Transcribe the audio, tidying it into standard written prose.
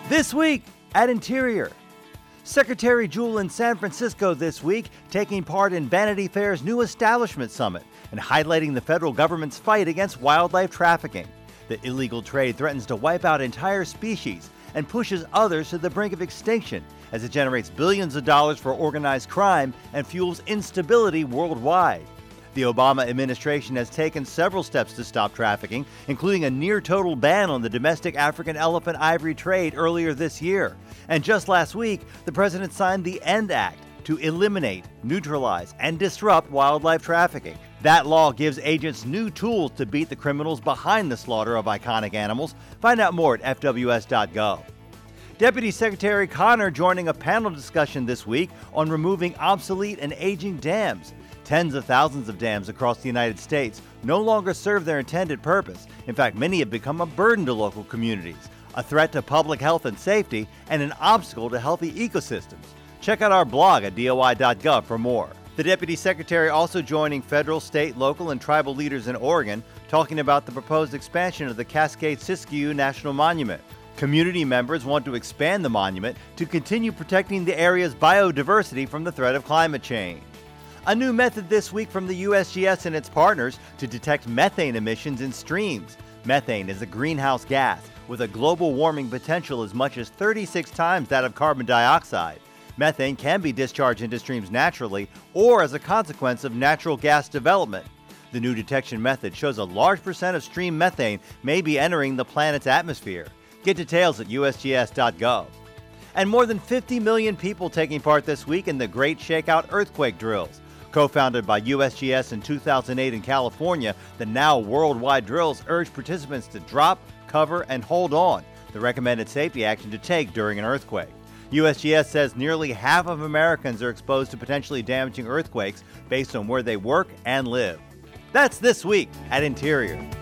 This week at Interior. Secretary Jewell in San Francisco this week, taking part in Vanity Fair's new establishment summit and highlighting the federal government's fight against wildlife trafficking. The illegal trade threatens to wipe out entire species and pushes others to the brink of extinction as it generates billions of dollars for organized crime and fuels instability worldwide. The Obama administration has taken several steps to stop trafficking, including a near-total ban on the domestic African elephant ivory trade earlier this year. And just last week, the president signed the END Act to eliminate, neutralize, and disrupt wildlife trafficking. That law gives agents new tools to beat the criminals behind the slaughter of iconic animals. Find out more at fws.gov. Deputy Secretary Connor joining a panel discussion this week on removing obsolete and aging dams. Tens of thousands of dams across the United States no longer serve their intended purpose. In fact, many have become a burden to local communities, a threat to public health and safety, and an obstacle to healthy ecosystems. Check out our blog at doi.gov for more. The Deputy Secretary also joining federal, state, local, and tribal leaders in Oregon, talking about the proposed expansion of the Cascade Siskiyou National Monument. Community members want to expand the monument to continue protecting the area's biodiversity from the threat of climate change. A new method this week from the USGS and its partners to detect methane emissions in streams. Methane is a greenhouse gas with a global warming potential as much as 36 times that of carbon dioxide. Methane can be discharged into streams naturally or as a consequence of natural gas development. The new detection method shows a large percent of stream methane may be entering the planet's atmosphere. Get details at usgs.gov. And more than 50 million people taking part this week in the Great Shakeout earthquake drills. Co-founded by USGS in 2008 in California, the now worldwide drills urge participants to drop, cover, and hold on, the recommended safety action to take during an earthquake. USGS says nearly half of Americans are exposed to potentially damaging earthquakes based on where they work and live. That's This Week at Interior.